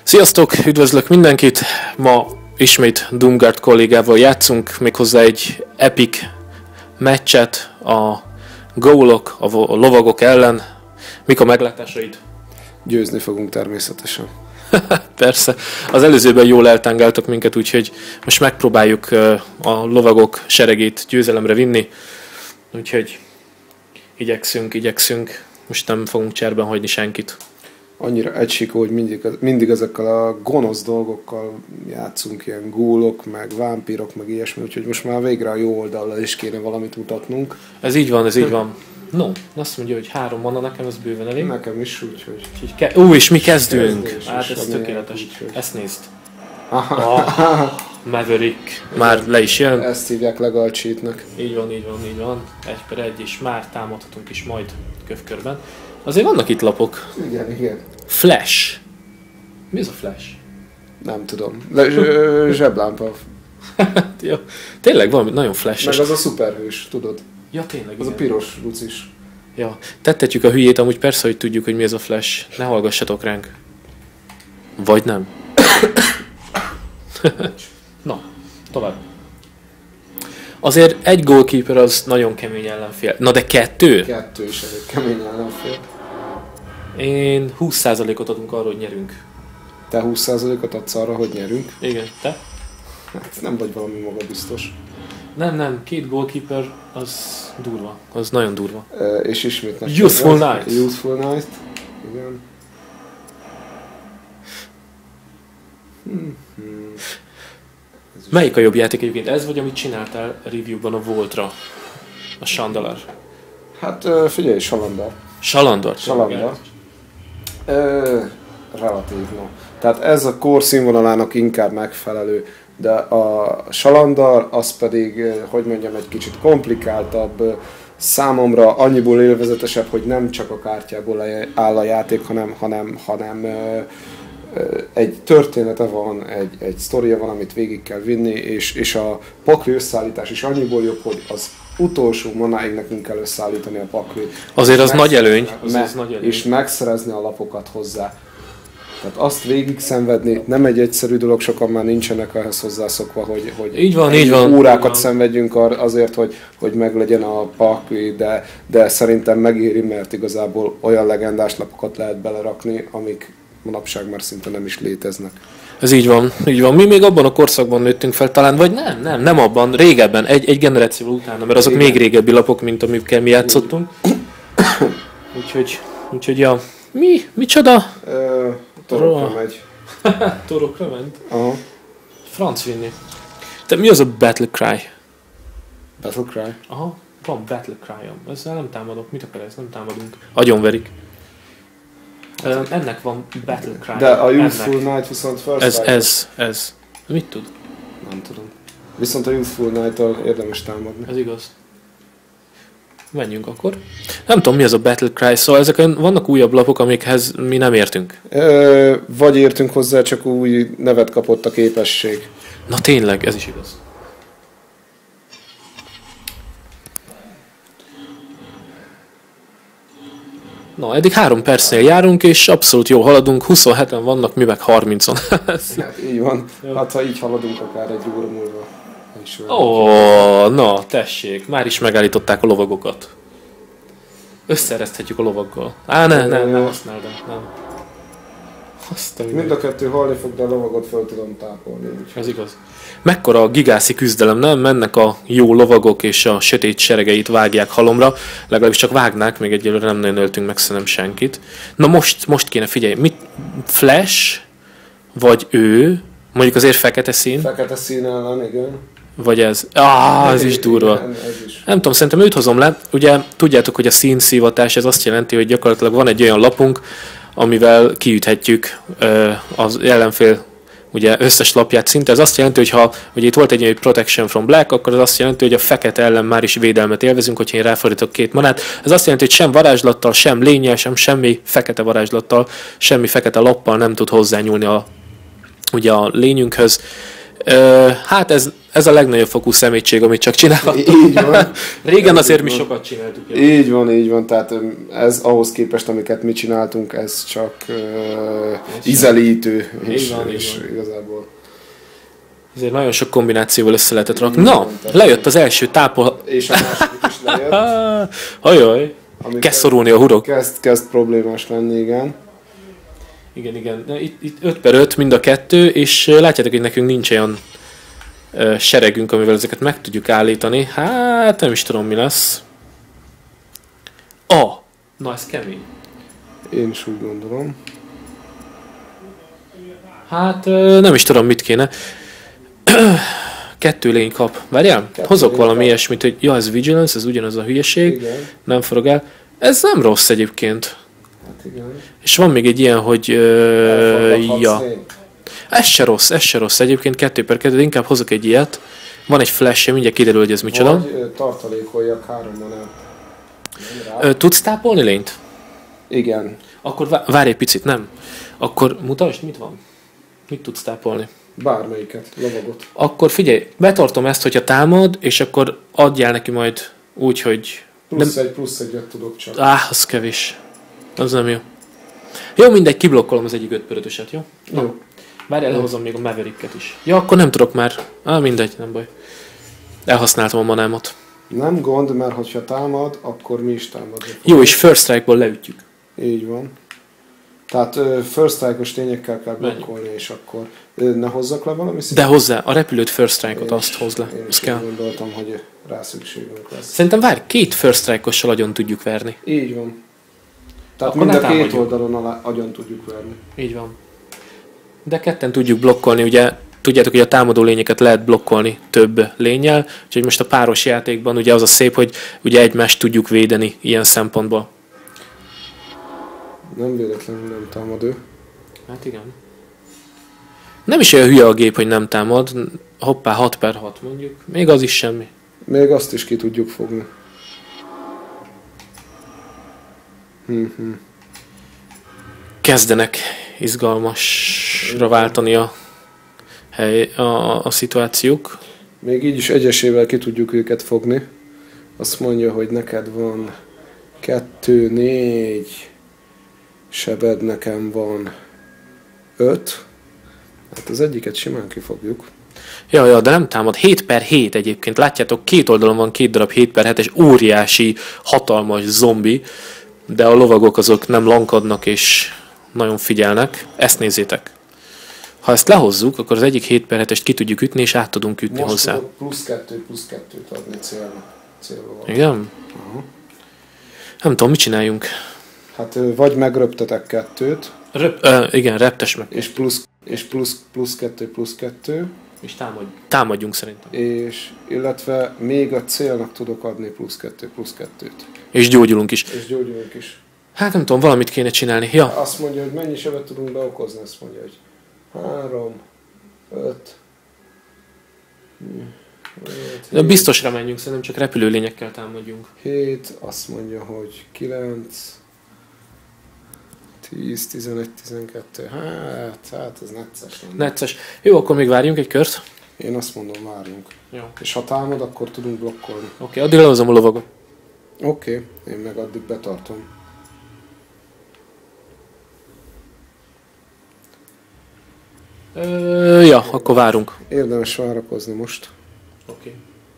Sziasztok, üdvözlök mindenkit! Ma ismét Doomguard kollégával játszunk, méghozzá egy epic meccset a ghoulok, a lovagok ellen. Mik a meglátásaid? Győzni fogunk természetesen. Persze, az előzőben jól eltángáltak minket, úgyhogy most megpróbáljuk a lovagok seregét győzelemre vinni. Úgyhogy igyekszünk. Most nem fogunk cserben hagyni senkit. Annyira egysikó, hogy mindig ezekkel a gonosz dolgokkal játszunk, ilyen ghoulok, meg vámpírok, meg ilyesmi, úgyhogy most már végre a jó oldallal is kéne valamit mutatnunk. Ez így van. No, azt mondja, hogy 3 mana, nekem ez bőven elég. Nekem is, úgyhogy... És mi kezdünk! Hát ez tökéletes. Úgyhogy... Ezt nézd. Maverick. Már le is jön. Ezt hívják legal cheatnek. Így van. 1/1, és már támadhatunk is majd kövkörben. Azért vannak itt lapok. Igen. Flash. Mi ez a flash? Nem tudom. Zseblámpa. Jó. Tényleg valami nagyon flashes. Meg az a szuperhős, tudod? Ja, tényleg. Az igen. a piros lucis. Ja. Tettetjük a hülyét, amúgy persze, hogy tudjuk, hogy mi ez a flash. Ne hallgassatok ránk. Vagy nem. Na, tovább. Azért egy goalkeeper az nagyon kemény ellenfél. Na de 2? 2 is elég kemény ellenfél. Én 20%-ot adunk arra, hogy nyerünk. Te 20%-ot adsz arra, hogy nyerünk? Igen, te? Hát nem vagy valami magabiztos. Nem, 2 goalkeeper az durva. Az nagyon durva. És ismét meg... Useful Knight. Useful Knight. Igen. Melyik a jobb játék egyébként? Ez vagy amit csináltál reviewban a Voltra? A Shandalar. Hát figyelj, Salandar. Salandar. Relatív, no. Tehát ez a core színvonalának inkább megfelelő, de a Salandar az pedig, hogy mondjam, egy kicsit komplikáltabb, számomra annyiból élvezetesebb, hogy nem csak a kártyából áll a játék, hanem egy története van, egy sztoria van, amit végig kell vinni, és a pakli összeállítás is annyiból jobb, hogy az utolsó manáig nekünk kell összeállítani a paklit. Azért az nagy előny. És megszerezni a lapokat hozzá. Tehát azt végig szenvedni nem egy egyszerű dolog, sokan már nincsenek ehhez hozzászokva, hogy így van, órákat szenvedjünk azért, hogy meglegyen a pakli, de szerintem megéri, mert igazából olyan legendás lapokat lehet belerakni, amik manapság már szinte nem is léteznek. Ez így van. Mi még abban a korszakban nőttünk fel, talán, vagy nem abban, régebben, egy generációval utána, mert azok még régebbi lapok, mint amikkel mi játszottunk. Úgyhogy ja. Micsoda? Torokra megy. Torokra ment? Aha. Franc vinni. Te mi az a Battle Cry? Battle Cry? Aha, van Battle Cry-om. Ezzel nem támadok. Mit akar ez? Nem támadunk. Agyonverik. Ennek van Battle Cry. De a Useful Knight viszont first Ez. Mit tud? Nem tudom. Viszont a Useful Knight-tal érdemes támadni. Ez igaz. Menjünk akkor. Nem tudom, mi az a Battle Cry, szóval ezek vannak újabb lapok, amikhez mi nem értünk. Vagy értünk hozzá, csak új nevet kapott a képesség. Na tényleg, ez is igaz. Na, eddig 3 percnél járunk, és abszolút jól haladunk. 27-en vannak, mi meg 30-on. Hát, így van. Hát ha így haladunk, akár egy óra múlva. Na, tessék, már is megállították a lovagokat. Összeereszthetjük a lovaggal. Nem használd el, nem. Mind a kettő halni fog, de a lovagot fel tudom tápolni. Ez igaz. Mekkora gigászi küzdelem, nem? Mennek a jó lovagok és a sötét seregeit vágják halomra. Legalábbis csak vágnák, még egyelőre nem nagyon öltünk meg szerintem senkit. Na most kéne figyelj, Flash? Vagy ő? Mondjuk azért fekete szín? Fekete szín ellen, igen. Vagy ez? Ez is durva. Nem tudom, szerintem őt hozom le. Ugye tudjátok, hogy a színszívatás, ez azt jelenti, hogy gyakorlatilag van egy olyan lapunk, amivel kiüthetjük az ellenfél ugye összes lapját szinte. Ez azt jelenti, hogy ha ugye itt volt egy Protection from Black, akkor az azt jelenti, hogy a fekete ellen már is védelmet élvezünk, hogyha én ráfordítok 2 manát. Ez azt jelenti, hogy sem varázslattal, sem lénnyel, sem semmi fekete varázslattal, semmi fekete lappal nem tud hozzányúlni ugye a lényünkhöz. Hát ez ez a legnagyobb fokú szemétség, amit csak csinálhatunk. Így van. Régen azért mi sokat csináltuk. Így van, tehát ez ahhoz képest, amiket mi csináltunk, ez csak ízelítő, és igazából. Ezért nagyon sok kombinációval össze lehetett rakni. Na, lejött az első tápol... És a második is lejött. Ajaj, kezd szorulni a hurok. Kezd problémás lenni, igen. Igen. Itt 5/5 mind a kettő, és látjátok, hogy nekünk nincs olyan seregünk, amivel ezeket meg tudjuk állítani. Hát nem is tudom, mi lesz. Na ez kemény. Én is úgy gondolom. Hát nem is tudom, mit kéne. 2 lény kap. Várjál? Hozok valami ilyesmit, hogy ja, ez vigilance, ez ugyanaz a hülyeség. Igen. Nem forog el. Ez nem rossz egyébként. Hát igen. És van még egy ilyen, hogy ez se rossz. Egyébként 2/2, de inkább hozok egy ilyet. Van egy flash, mindjárt kiderül, hogy ez micsoda. Vagy tartalékoljak 3 manát. Tudsz tápolni lényt? Igen. Akkor várj egy picit, nem? Akkor mutasd, mit van? Mit tudsz tápolni? Bármelyiket, lovagot. Akkor figyelj, betartom ezt, hogyha támad, és akkor adjál neki majd úgy, hogy... Plusz egyet tudok csak. Az kevés. Az nem jó. Jó, mindegy, kiblokkolom az egyik 5/5-öset, jó? Jó. Várjál, lehozom még a Mavericket is. Ja, akkor nem tudok már. Mindegy, nem baj. Elhasználtam a manámat. Nem gond, mert ha támad, akkor mi is támadni fogunk. Jó, és First Strike-ból leütjük. Így van. Tehát First Strike-os tényekkel kell blokkolni, és akkor ne hozzak le valami szépen? De hozzá, a repülőt First Strike-ot azt hoz le. Én is gondoltam, hogy rá szükségünk lesz. Szerintem várj, 2 First Strike-ossal agyon tudjuk verni. Így van. Tehát akkor mind a két oldalon agyon tudjuk verni. Így van. De ketten tudjuk blokkolni, ugye tudjátok, hogy a támadó lényeket lehet blokkolni több lénnyel, úgyhogy most a páros játékban ugye az a szép, hogy ugye egymást tudjuk védeni ilyen szempontból. Nem véletlenül nem támad ő. Hát igen. Nem is olyan hülye a gép, hogy nem támad. Hoppá, 6/6 mondjuk. Még az is semmi. Még azt is ki tudjuk fogni. Kezdenek izgalmasra váltani a szituációk. Még így is egyesével ki tudjuk őket fogni. Azt mondja, hogy neked van 2, 4 sebed, nekem van 5. Hát az egyiket simán kifogjuk. Ja, de nem támad. 7/7 egyébként. Látjátok, két oldalon van 2 darab 7/7-es óriási, hatalmas zombi, de a lovagok azok nem lankadnak és nagyon figyelnek. Ezt nézzétek. Ha ezt lehozzuk, akkor az egyik 7/7-est ki tudjuk ütni, és át tudunk ütni most hozzá. Most +2/+2-t adni célba. Igen? Nem tudom, mit csináljunk. Hát vagy megröptetek 2-t. Igen, reptes meg. És +2/+2. És támadjunk szerintem. És illetve még a célnak tudok adni +2/+2-t. És gyógyulunk is. Hát nem tudom, valamit kéne csinálni. Ja. Azt mondja, hogy mennyi sebet tudunk beokozni, azt mondja, hogy 3, 5. De biztosra menjünk, szerintem csak repülőlényekkel támadjunk. 7, azt mondja, hogy 9, 10, 11, 12. Hát ez necces. Necces. Jó, akkor még várjunk egy kört. Én azt mondom, várjunk. Jó. És ha támad, akkor tudunk blokkolni. Oké, addig lehozom a lovagot. Oké, én meg addig betartom. Ja, akkor várunk. Érdemes várakozni most. Oké.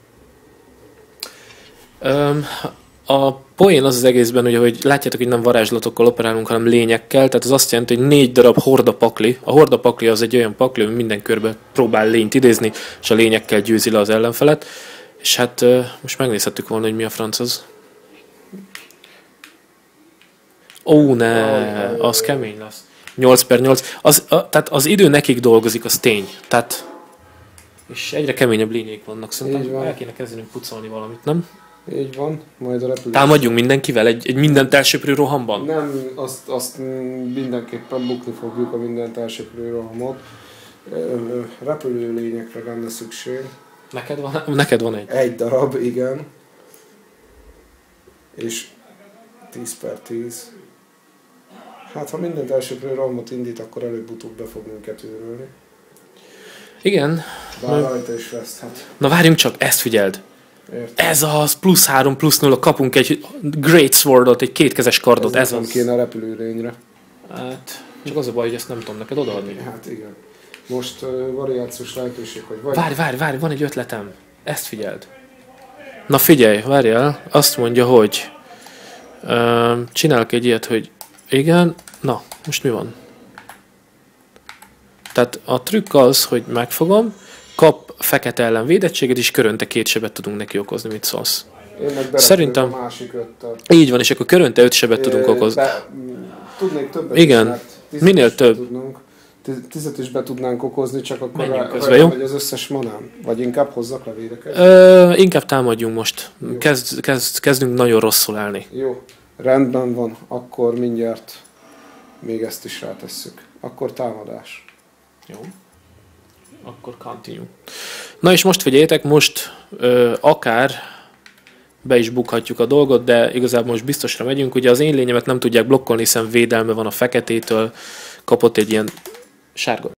A poén az egészben, ugye, hogy látjátok, hogy nem varázslatokkal operálunk, hanem lényekkel, tehát az azt jelenti, hogy 4 darab hordapakli. A hordapakli az egy olyan pakli, ami minden körben próbál lényt idézni, és a lényekkel győzi le az ellenfelet. És hát most megnézhettük volna, hogy mi a franc az. Az kemény lesz. 8/8. Tehát az idő nekik dolgozik, az tény. Tehát, és egyre keményebb lényeik vannak. Szerintem el kéne kezdenünk pucolni valamit, nem? Így van, majd a repülés. Támadjunk mindenkivel egy mindent elsöprő rohamban? Nem, azt mindenképpen bukni fogjuk a mindent elsöprő rohamot. Repülő lényekre lenne szükség. Neked van egy? Egy darab, igen. És 10/10. Hát ha mindent elsöprő rohamot indít, akkor előbb-utóbb be fog minket őrölni. Igen. Bár rajta is veszthet. Na várjunk csak, ezt figyeld. Értem. Ez az +3, +0, kapunk egy Great Swordot, egy kétkezes kardot. Ez nem az. kéne a repülőlényre. Hát, csak az a baj, hogy ezt nem tudom neked odaadni. Hát igen. Most variációs lehetőség, hogy vagy... Várj, van egy ötletem. Ezt figyeld. Na figyelj, várjál. Azt mondja, hogy csinálok egy ilyet, hogy igen. Na, most mi van? Tehát a trükk az, hogy megfogom, kap fekete ellen védettséget, és körönte 2 sebet tudunk neki okozni, mit szólsz. Én meg Szerintem a másik 5-tel. így van, és akkor körönte 5 sebet tudunk okozni. Tudnék többet Igen, is, minél több. Tudnunk. 10-et is be tudnánk okozni, csak akkor menjünk közben, jó? Vagy az összes manám. Vagy inkább hozzak le védekezni. Inkább támadjunk most. Kezdünk nagyon rosszul állni. Jó, rendben van. Akkor mindjárt még ezt is rátesszük. Akkor támadás. Jó. Akkor continue. Na és most figyeljétek, most akár be is bukhatjuk a dolgot, de igazából most biztosra megyünk. Ugye az én lényemet nem tudják blokkolni, hiszen védelme van a feketétől, kapott egy ilyen sárga